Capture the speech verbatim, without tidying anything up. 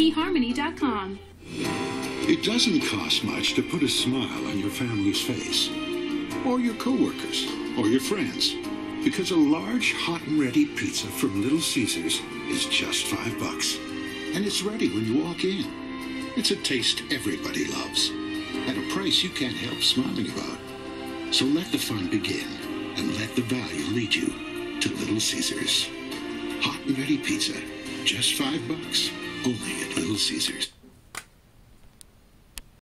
harmony harmony dot com. It doesn't cost much to put a smile on your family's face, or your coworkers, or your friends, because a large hot and ready pizza from Little Caesars is just five bucks. And it's ready when you walk in. It's a taste everybody loves, at a price you can't help smiling about. So let the fun begin, and let the value lead you to Little Caesars. Hot and ready pizza, just five bucks, only at Little Caesars.